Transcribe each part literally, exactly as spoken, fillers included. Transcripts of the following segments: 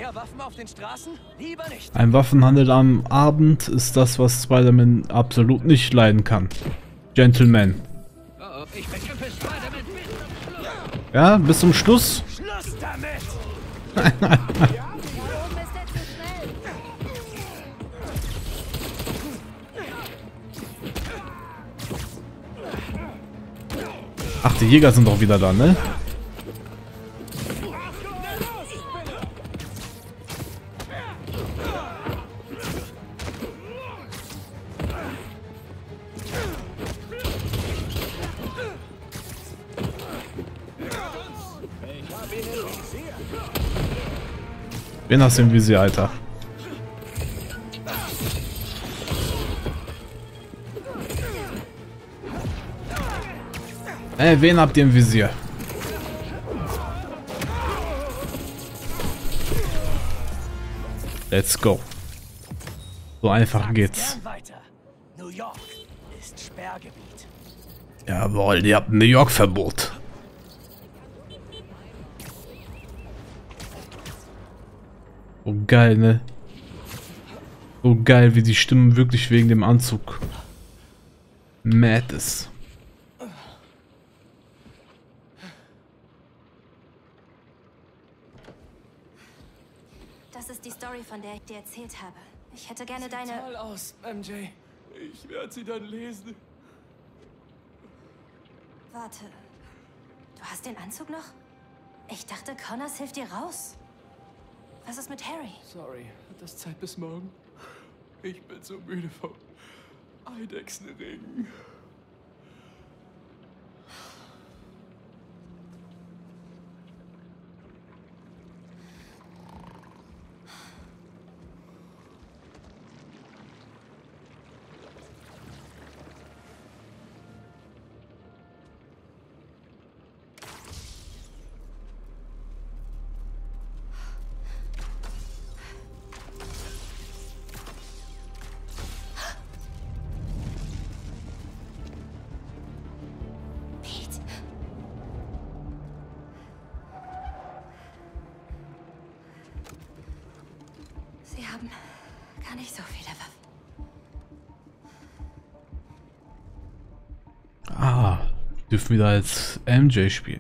Mehr Waffen auf den Straßen? Lieber nicht. Ein Waffenhandel am Abend ist das, was Spider-Man absolut nicht leiden kann. Gentleman. Oh, oh, ich bekämpfe Spider-Man bis zum Schluss. Ja, bis zum Schluss. Schluss damit! Ach, die Jäger sind doch wieder da, ne? Wen hast du im Visier, Alter? Ey, wen habt ihr im Visier? Let's go. So einfach geht's. New York ist Sperrgebiet. Jawohl, ihr habt ein New York Verbot. Oh geil, ne? Oh geil, wie die Stimmen wirklich wegen dem Anzug mad ist. Das ist die Story, von der ich dir erzählt habe. Ich hätte gerne Sieht deine... toll aus, M J. Ich werde sie dann lesen. Warte. Du hast den Anzug noch? Ich dachte, Connors hilft dir raus. Was ist mit Harry? Sorry, hat das Zeit bis morgen? Ich bin so müde vom Eidechsenring. Sie haben gar nicht so viele Waffen. Ah, dürfen wieder als M J spielen.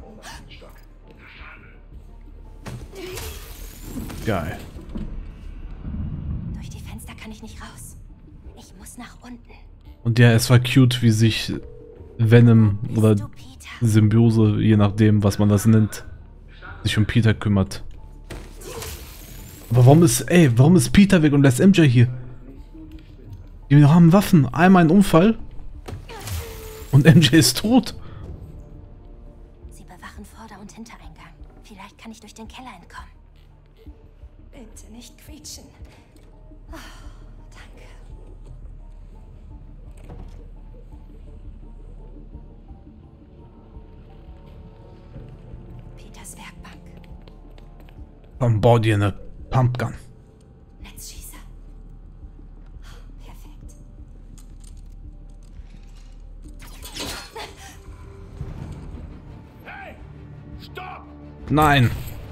Geil. Durch die Fenster kann ich nicht raus. Ich muss nach unten. Und ja, es war cute, wie sich Venom oder Bist du Peter? Symbiose, je nachdem, was man das nennt, sich um Peter kümmert. Aber warum ist, ey, warum ist Peter weg und lässt M J hier? Die haben Waffen. Einmal ein Unfall und M J ist tot. Sie bewachen Vorder- und Hintereingang. Vielleicht kann ich durch den Keller entkommen. Bitte nicht quietschen. Oh, danke. Peters Werkbank. Komm, bau dir eine Pumpgun. Netzschießer. Perfekt. Hey! Stopp! Nein.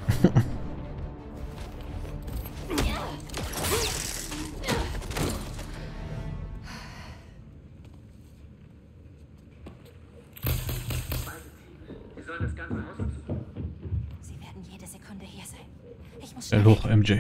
Sie werden jede Sekunde hier sein. Ich muss Schnell schnell hoch, M J.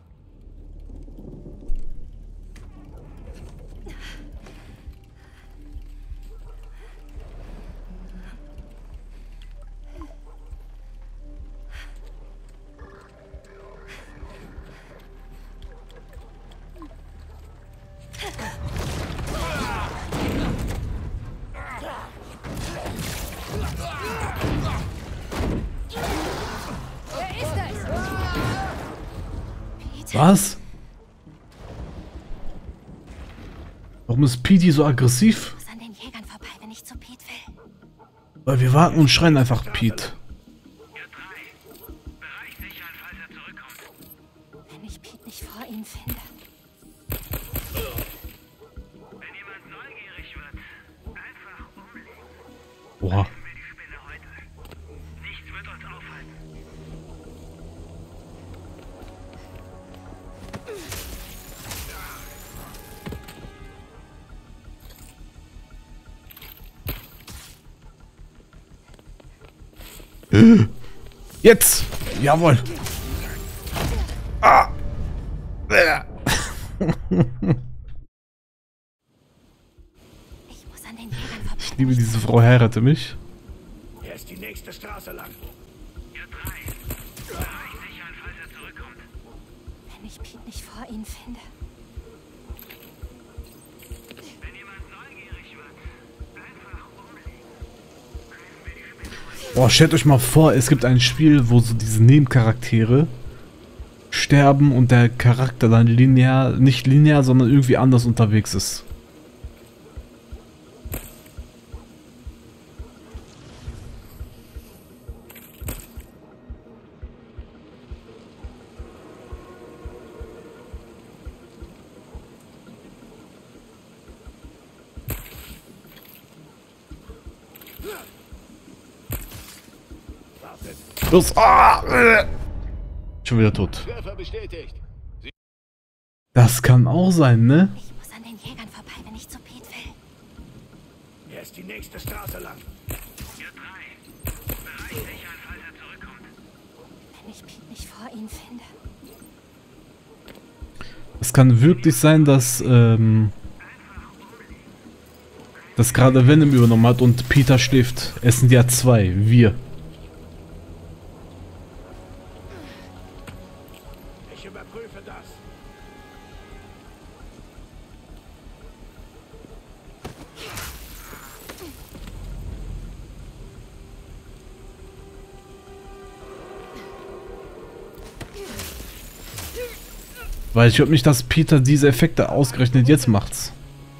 Was? Warum ist Petey so aggressiv? Ich muss an den Jägern vorbei, wenn ich zu Pete will. Weil wir warten und schreien einfach Pete. Wenn ich Pete nicht vor ihnen finde. Wenn jemand neugierig wird, einfach umlegen. Oha. Wir die Spinne heute. Nichts wird uns aufhalten. Jetzt! Jawohl! Ah! Ich muss an den Jägern vorbei. Ich liebe diese Frau, heirate mich. Hier ist die nächste Straße lang. J drei. Bereich sichern, falls er zurückkommt. Wenn ich Pete nicht vor ihnen finde. Wenn jemand neugierig wird, einfach umlegen. Greifen wir die Spinne. Boah, stellt euch mal vor, es gibt ein Spiel, wo so diese Nebencharaktere sterben und der Charakter dann linear, nicht linear, sondern irgendwie anders unterwegs ist. Los! Ah, äh. Schon wieder tot. Treffer bestätigt. Das kann auch sein, ne? Ich muss an den Jägern vorbei, wenn ich zu Pete will. Hier ist die nächste Straße lang. J drei. Bereich sichern, falls er zurückkommt. Wenn ich Pete nicht vor ihnen finde. Es kann wirklich sein, dass, ähm, dass gerade Venom übernommen hat und Peter schläft. Es sind ja zwei, wir. Ich überprüfe das. Weil ich glaube nicht, dass Peter diese Effekte ausgerechnet jetzt macht's.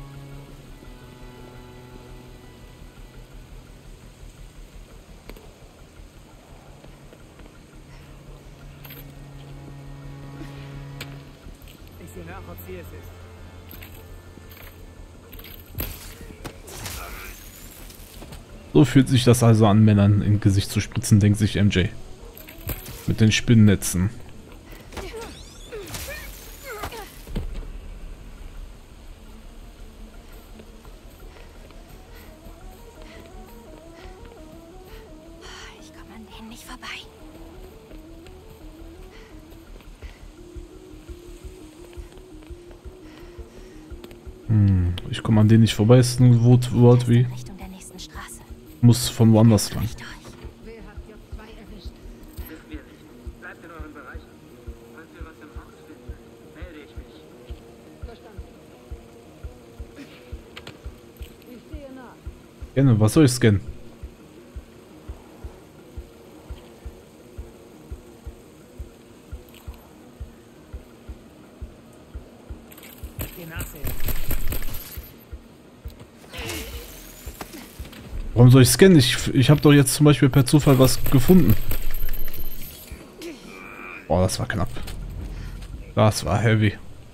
Ich sehe nach, ob sie es ist. So fühlt sich das also an, Männern ins Gesicht zu spritzen, denkt sich M J. Mit den Spinnennetzen. Ich komme an denen nicht vorbei. Hm, ich komme an denen nicht vorbei, ist ein Wort, Wort wie. Richtung der nächsten Straße. Muss von woanders lang. Ich durch. Wer hat J zwei erwischt? Wissen wir nicht. Bleibt in euren Bereichen. Falls wir was im Haus finden, melde ich mich. Verstanden. Ich sehe nach. Gerne, was soll ich scannen? Ich gehe nachsehen. Warum soll ich scannen? Ich, ich habe doch jetzt zum Beispiel per Zufall was gefunden. Boah, das war knapp. Das war heavy.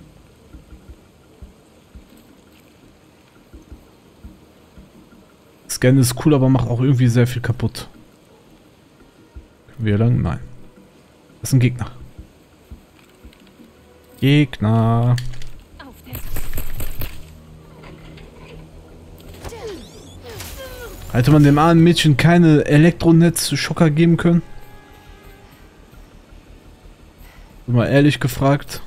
Scannen ist cool, aber macht auch irgendwie sehr viel kaputt. Können wir hier lang? Nein. Das ist ein Gegner. Gegner. Auf der Hätte man dem armen Mädchen keine Elektronetz-Schocker geben können? Mal ehrlich gefragt.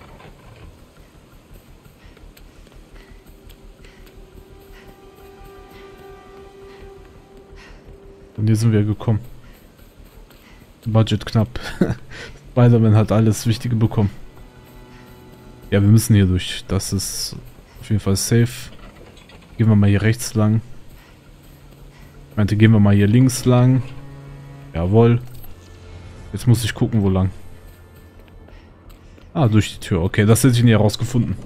Und hier sind wir gekommen. Budget knapp. Spider-Man hat alles Wichtige bekommen. Ja, wir müssen hier durch. Das ist auf jeden Fall safe. Gehen wir mal hier rechts lang. Ich meinte, gehen wir mal hier links lang. Jawohl. Jetzt muss ich gucken, wo lang. Ah, durch die Tür. Okay, das hätte ich nie herausgefunden.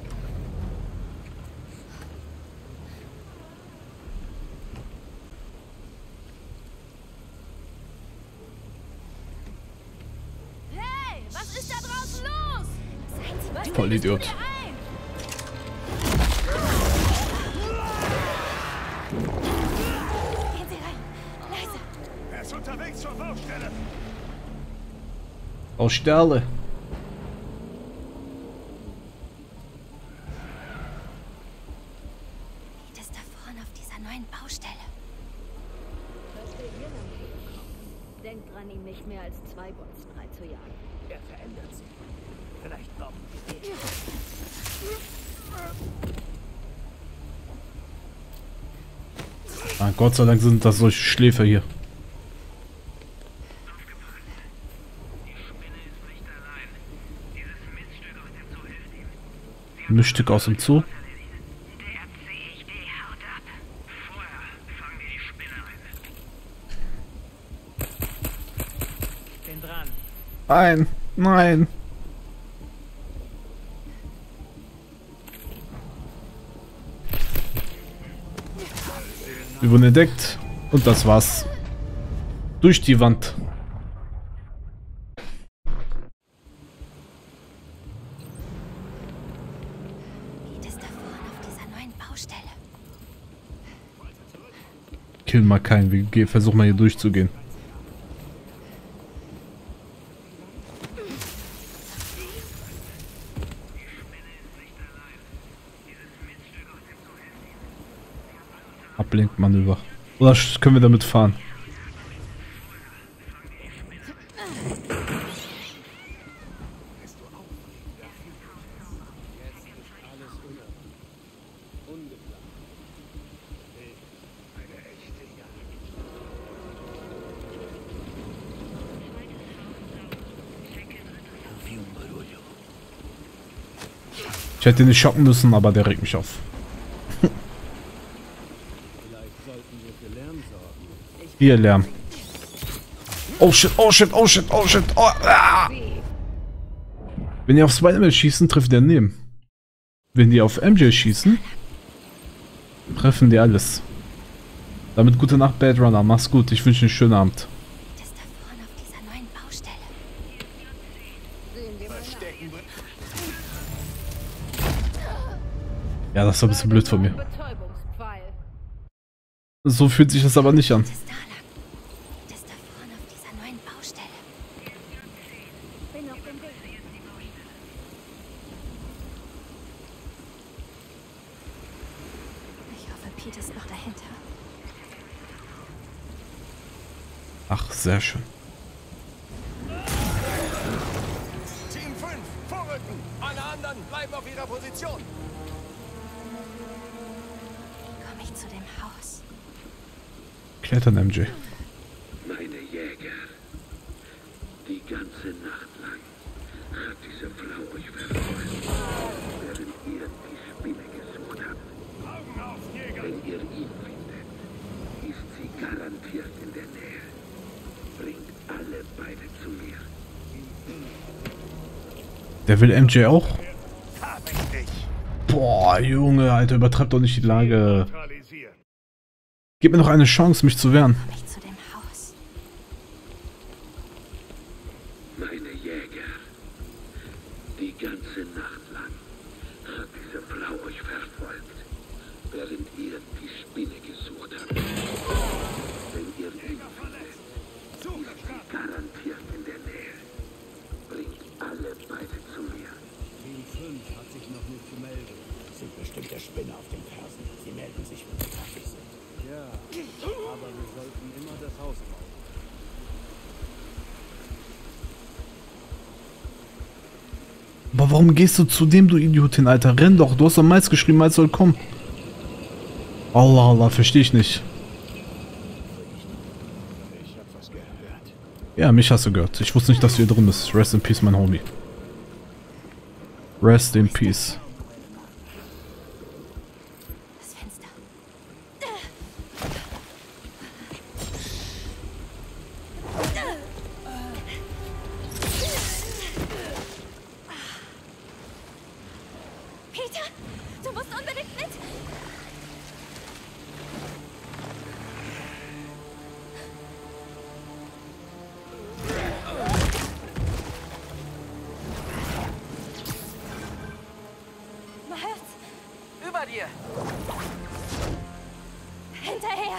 Hey, was ist da draußen los? Seien Sie was? Voll Idiot. Gehen Sie rein. Leise. Er ist unterwegs zur Baustelle. Aus Sterle. Pete ist da vorne auf dieser neuen Baustelle. Was wir hier lang Ah, Gott sei Dank sind das solche Schläfer hier. Mischstück aus dem Zoo. Bin dran. Nein, nein. Wir wurden entdeckt und das war's. Durch die Wand. Geht es da vorne auf dieser neuen Baustelle? Kill mal keinen. Wir gehen- versuchen mal hier durchzugehen. Ablenkmanöver. Oder sch- können wir damit fahren? Ich hätte ihn nicht schocken müssen, aber der regt mich auf. Hier Lärm. Oh shit, oh shit, oh shit, oh shit. Oh, ah. Wenn die auf Spider-Man schießen, treffen die daneben. Wenn die auf M J schießen, treffen die alles. Damit gute Nacht, Bad Runner. Mach's gut. Ich wünsche einen schönen Abend. Geht es da vorne auf dieser neuen Baustelle? Ja, das war ein bisschen blöd von mir. Betäubungspfeil. So fühlt sich das aber nicht an. Geht es da lang? Geht es da vorne auf dieser neuen Baustelle? Bin auf dem Weg. Ich hoffe, Pete ist noch dahinter. Ach, sehr schön. Team fünf, vorrücken! Alle anderen bleiben auf ihrer Position! Wie komme ich zu dem Haus? Klettern, M J. Meine Jäger, die ganze Nacht lang hat diese Frau euch verfolgt, während ihr die Spinne gesucht habt. Augen auf, Jäger! Wenn ihr ihn findet, ist sie garantiert in der Nähe. Bringt alle beide zu mir. Der will M J auch? Hab ich dich! Boah, Junge, Alter, übertreibt doch nicht die Lage. Neutralisiert. Gib mir noch eine Chance, mich zu wehren. Komme ich zu dem Haus? Meine Jäger, die ganze Nacht lang hat diese Frau euch verfolgt, während ihr die Spinne gesucht habt. Wenn ihr ihn findet, ist sie garantiert in der Nähe. Bringt alle beide zu mir. Team fünf hat sich noch nicht gemeldet. Sind bestimmt der Spinner auf den Fersen. Sie melden sich, wenn sie fertig sind. Ja, aber wir sollten immer das Haus bauen. Aber warum gehst du zu dem, du Idiotin, Alter? Renn doch, du hast doch Mais geschrieben, Mais soll kommen. Allah, Allah, verstehe ich nicht. Ich hab was gehört. Ja, mich hast du gehört. Ich wusste nicht, dass du hier drin bist. Rest in peace, mein Homie. Rest in peace. Das Fenster. Peter, du musst unbedingt mit. Miles, Über dir! hinterher.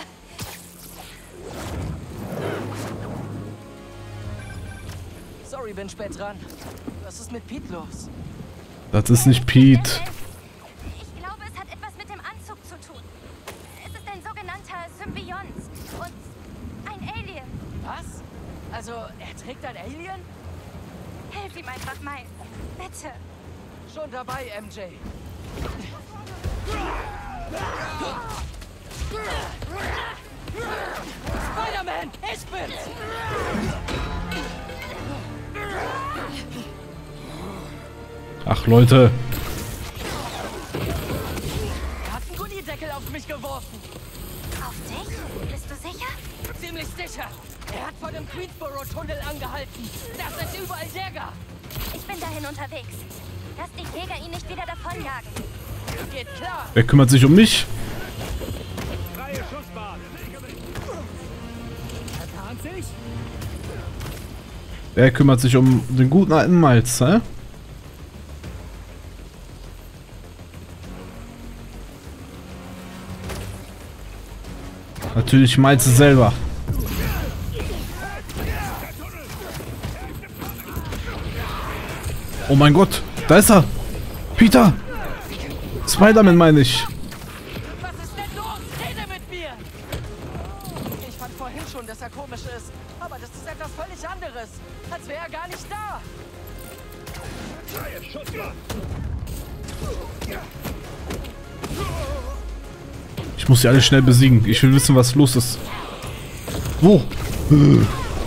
Sorry, bin spät dran. Was ist mit Pete los? Das ist nicht Pete. Ich glaube, es hat etwas mit dem Anzug zu tun. Es ist ein sogenannter Symbiont und ein Alien. Was? Also, er trägt ein Alien? Hilf ihm einfach, Miles. Bitte. Schon dabei, M J. Spider-Man, ich bin's! Ach, Leute. Er hat einen Gullideckel auf mich geworfen. Auf dich? Bist du sicher? Ziemlich sicher. Er hat vor dem Queensboro-Tunnel angehalten. Da sind überall Jäger. Ich bin dahin unterwegs. Lass die Jäger ihn nicht wieder davonjagen. Geht klar. Wer kümmert sich um mich? Freie Schussbahn. Vertan sich? Wer kümmert sich um den guten alten Miles, hä? Natürlich Miles selber. Oh mein Gott, da ist er! Peter! Spider-Man meine ich. Was ist denn los? Rede mit mir! Ich fand vorhin schon, dass er komisch ist. Aber das ist etwas völlig anderes. Als wäre er gar nicht da. Ich muss sie alle schnell besiegen. Ich will wissen, was los ist. Wo? Wow,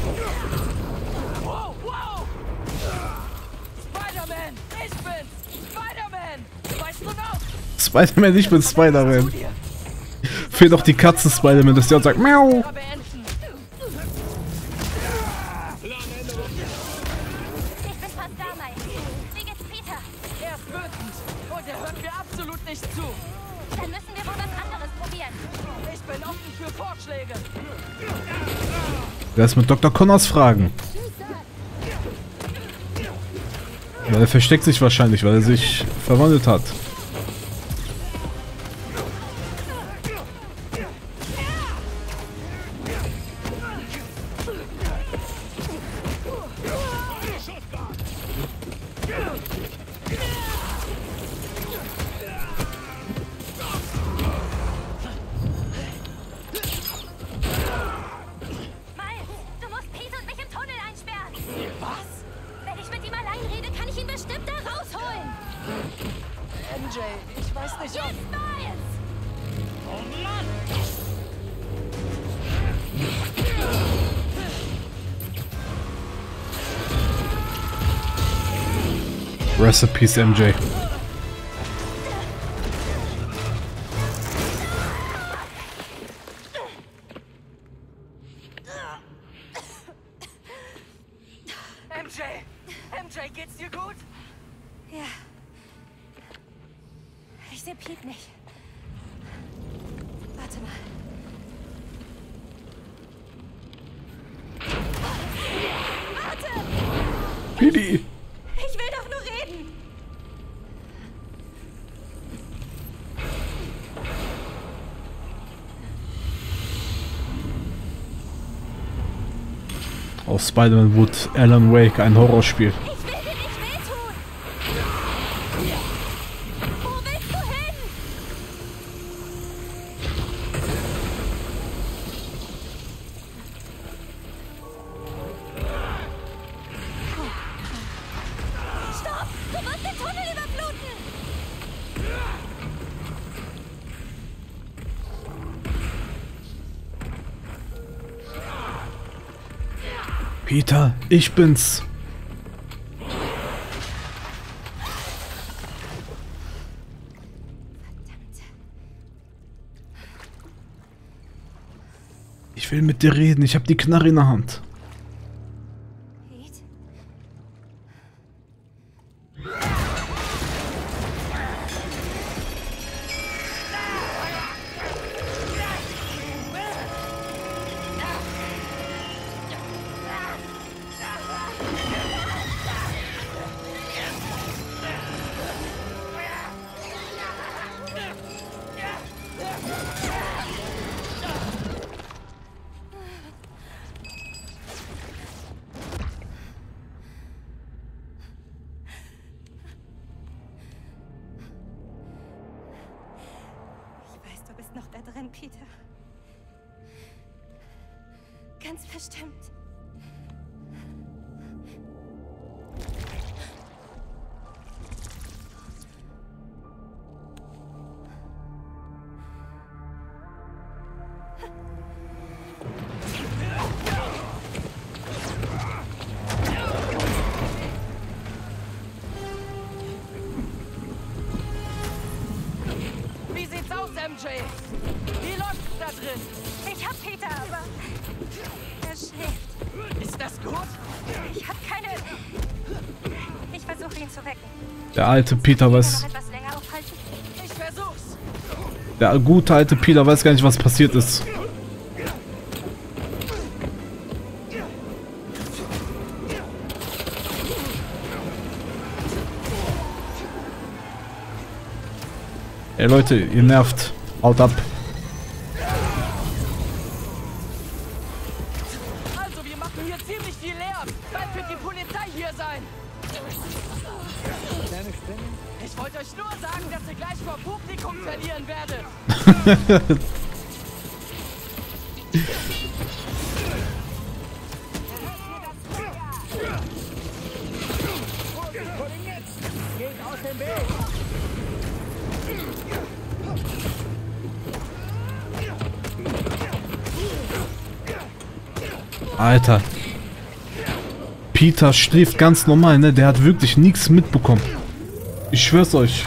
wow! Spider-Man, ich bin's! Spider-Man! Weißt du noch? Spider-Man, ich bin Spider-Man. Fehlt auch die Katze Spider-Man, dass der und sagt Miau. Beenden. Ich bin fast da, Miles. Wie geht's Peter? Er ist wütend und er hört mir absolut nicht zu. Dann müssen wir wohl was anderes probieren. Ich bin offen für Vorschläge. Wer ist mit Doktor Connors fragen? Ja, er versteckt sich wahrscheinlich, weil er sich verwandelt hat. Miles, du musst Peter und mich im Tunnel einsperren. Was? Wenn ich mit ihm allein rede, kann ich ihn bestimmt da rausholen. M J, ich weiß nicht, ob... Jetzt, Miles! Recipes M J. M J! M J, geht's dir gut? Ja. Ich sehe Pete nicht. Warte mal. Warte! Pidi. Ich will doch nur reden. Aus Spider-Man wurde Alan Wake ein Horrorspiel. Ich will dir nicht wehtun. Wo willst du hin? Stopp! Du wirst den Tunnel überfluten! Peter, ich bin's. Ich will mit dir reden. Ich habe die Knarre in der Hand. Pete? Ich weiß, du bist noch da drin, Peter. Ganz bestimmt. J? Wie läuft's da drin? Ich hab Peter, aber er schläft. Ist das gut? Ich hab keine... Ich versuche ihn zu wecken. Der alte Peter weiß... Noch etwas länger aufhalten? Ich versuch's. Der gute alte Peter weiß gar nicht, was passiert ist. Ey Leute, ihr nervt. Haut ab. Also, wir machen hier ziemlich viel Lärm. Bald wird die Polizei hier sein. Ich wollte euch nur sagen, dass ihr gleich vor Publikum verlieren werdet. Alter. Peter schläft ganz normal, ne? Der hat wirklich nichts mitbekommen. Ich schwör's euch.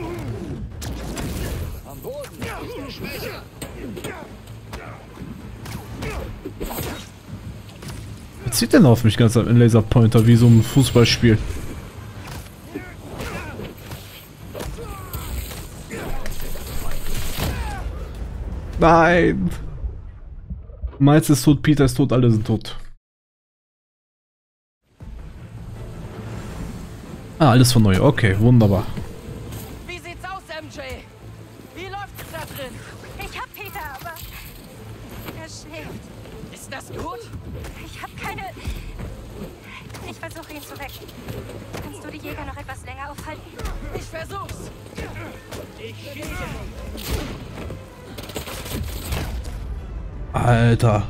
Wer zieht denn auf mich ganz am Laserpointer wie so ein Fußballspiel? Nein! Miles ist tot, Peter ist tot, alle sind tot. Ah, alles von neu. Okay, wunderbar. Wie sieht's aus, M J? Wie läuft's da drin? Ich hab Peter, aber er schläft. Ist das gut? Ich hab keine... Ich versuche ihn zu wecken. Kannst du die Jäger noch etwas länger aufhalten? Ich versuch's. Alter.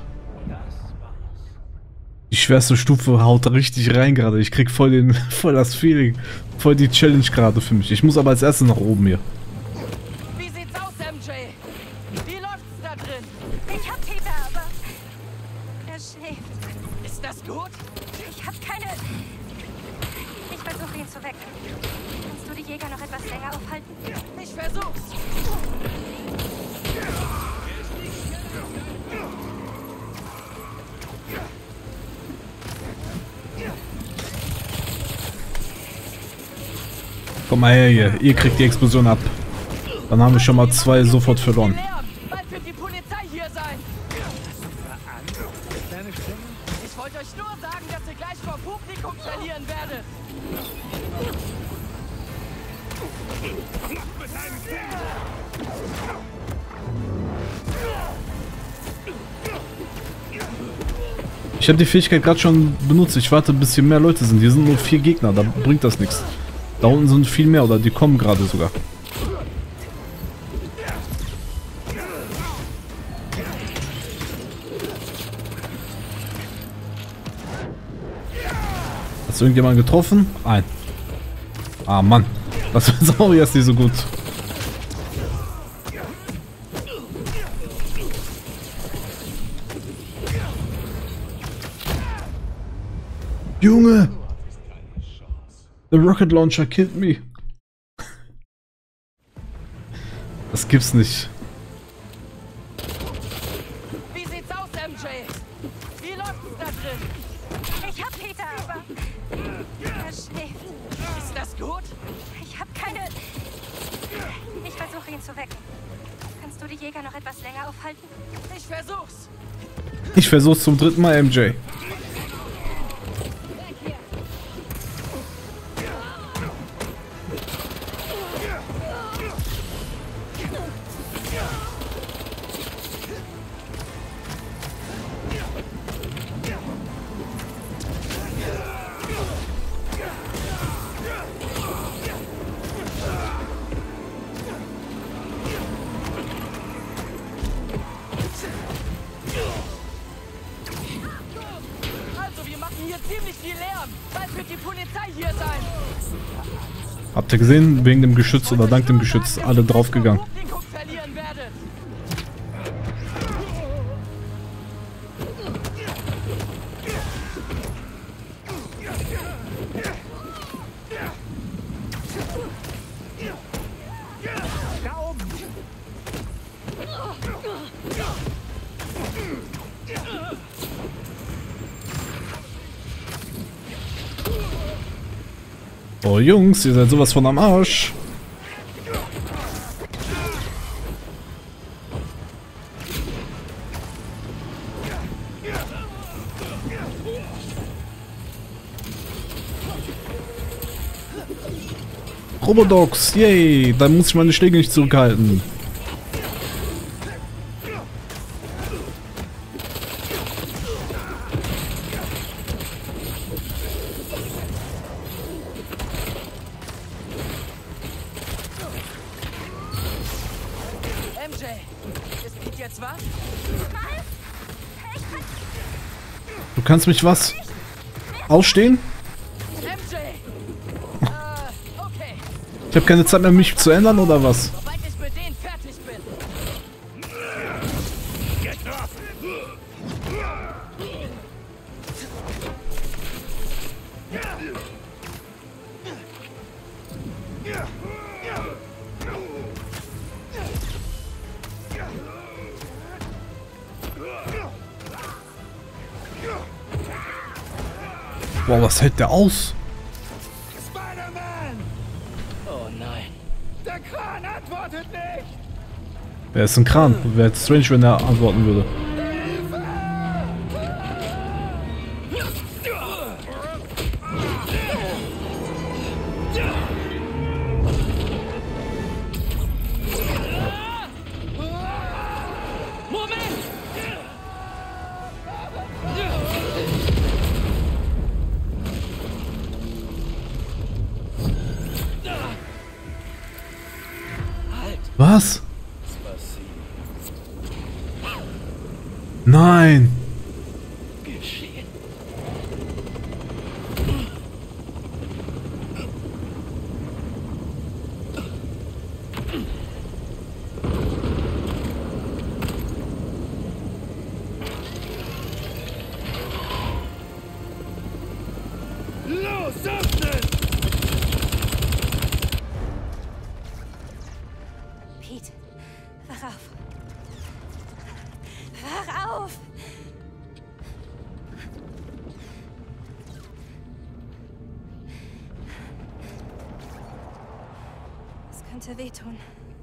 Die schwerste Stufe haut richtig rein gerade. Ich krieg voll den, voll das Feeling, voll die Challenge gerade für mich. Ich muss aber als erstes nach oben hier. Wie sieht's aus, M J? Wie läuft's da drin? Ich hab Peter, aber er schläft. Ist das gut? Ich hab keine... Ich versuche ihn zu wecken. Kannst du die Jäger noch etwas länger aufhalten? Ich versuch's. Komm mal her hier. Ihr kriegt die Explosion ab. Dann haben wir schon mal zwei sofort verloren. Bald wird die Polizei hier sein. Ich wollte euch nur sagen, dass ihr gleich vor Publikum verlieren werdet. Ich habe die Fähigkeit gerade schon benutzt. Ich warte, bis hier mehr Leute sind. Hier sind nur vier Gegner. Da bringt das nichts. Da unten sind viel mehr. Oder die kommen gerade sogar. Hast du irgendjemanden getroffen? Ein. Ah, Mann. Das ist auch jetzt nicht so gut. Junge! The rocket launcher killed me. Das gibt's nicht. Wie sieht's aus, M J? Wie läuft's da drin? Ich hab Peter, aber er schläft. Ist das gut? Ich hab keine... Ich versuche ihn zu wecken. Kannst du die Jäger noch etwas länger aufhalten? Ich versuch's. Ich versuch's zum dritten Mal, M J. Also, wir machen hier ziemlich viel Lärm. Bald wird die Polizei hier sein. Habt ihr gesehen? Wegen dem Geschütz oder dank dem Geschütz alle draufgegangen. Publikum verlieren werdet. Oh Jungs, ihr seid sowas von am Arsch. Robodogs, yay, dann muss ich meine Schläge nicht zurückhalten. M J, ist Pete jetzt was? Du kannst mich was? Ausstehen? M J! Äh, okay. Ich habe keine Zeit mehr, mich zu ändern, oder was? Sobald ich mit denen fertig bin. Boah, was hält der aus? Spider-Man! Oh nein. Der Kran antwortet nicht! Wer ist ein Kran? Wäre strange, wenn er antworten würde. Moment! Was? Nein! Geschehen. Los, öffnen! Pete, wach auf. Wach auf! Es könnte wehtun.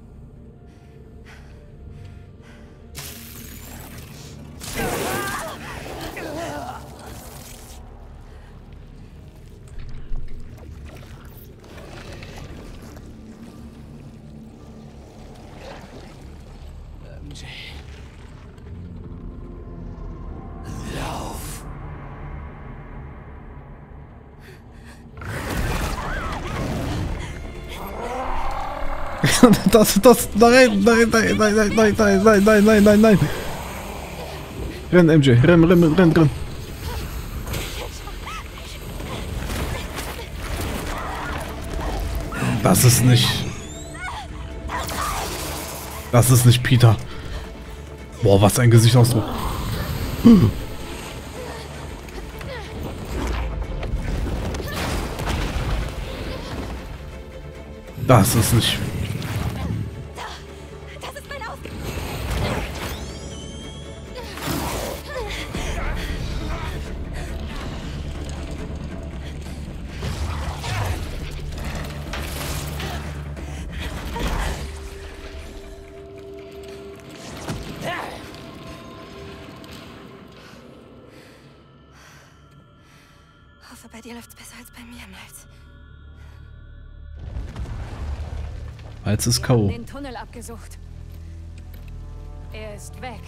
M J. Das, das, nein, nein, nein, nein, nein, nein, nein, nein, nein, nein, nein, nein. Renn, M J, renn, renn, renn, renn. Das ist nicht... Das ist nicht Peter. Boah, was ein Gesichtsausdruck. Das ist nicht... Das ist mein Auf... Hoffe, bei dir läuft's besser als bei mir, Miles. Als ist Wir K haben O den Tunnel abgesucht. Er ist weg.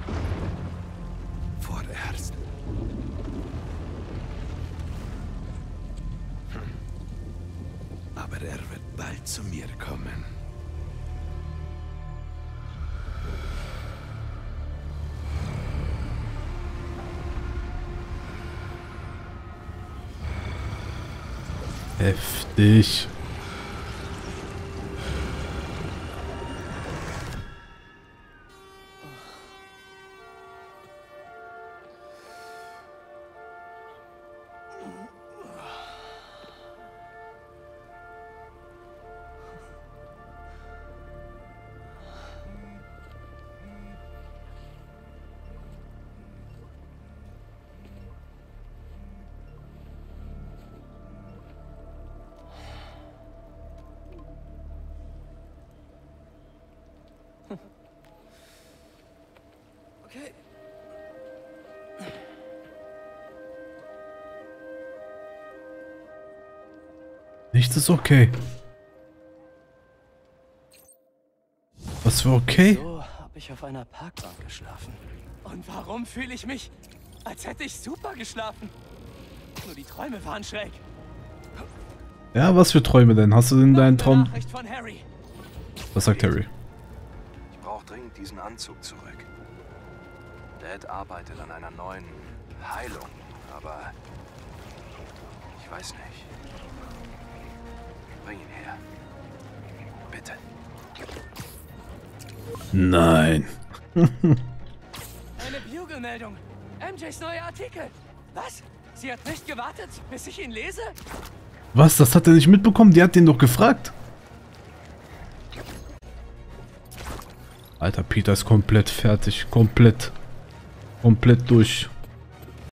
Vorerst. Aber er wird bald zu mir kommen. Heftig. Okay. Nichts ist okay. Was für okay? So habe ich auf einer Parkbank geschlafen. Und warum fühle ich mich, als hätte ich super geschlafen? Nur die Träume waren schräg. Ja, was für Träume denn? Hast du in deinen Traum... Nachricht von Harry. Was sagt Harry? Ich brauche dringend diesen Anzug zurück. Dad arbeitet an einer neuen Heilung, aber ich weiß nicht. Bring ihn her. Bitte. Nein. Eine Bugle-Meldung. M Js neuer Artikel. Was? Sie hat nicht gewartet, bis ich ihn lese? Was? Das hat er nicht mitbekommen? Die hat den doch gefragt. Alter, Peter ist komplett fertig. Komplett. Komplett durch.